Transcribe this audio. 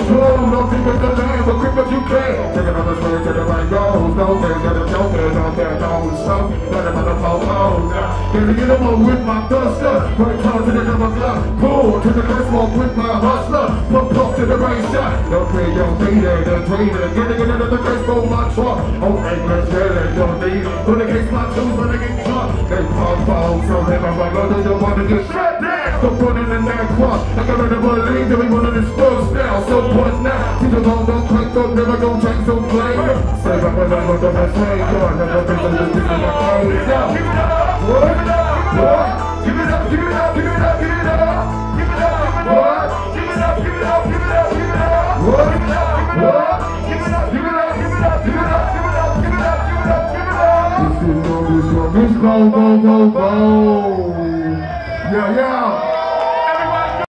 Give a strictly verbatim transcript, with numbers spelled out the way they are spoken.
true, don't think it's the land, but quick what you can. Take another swing to the right goes. No things that are joking out there, don't stop. Let them on the pole, then you get them with my duster. When it comes to the double block, pull to the first walk with my hustler. Pump up to the right shot. Don't play your trader, the trader. Getting it into the first go my truck. Oh, ain't no jelly, don't need it. When the case my shoes, when they get caught. They pump out, so they my brother don't want to get shut down. So put it in that cross. I got to believe that we want to dispose now. So what now? See the long don't crank up, never gon' change, so play. Say my brother, but don't have same car. Never been to the people my face. Now, give it up, what? What? Give it up, give it up, give it up, give it up. Give it up, what? Give it up, give it up, give it up, give it up. What? Give it up, what? Give it up, give it up, give it up, give it up, give it up, give it up, give it up, give it up. This is go, this go, this go, go, go, go. Yeah, yeah.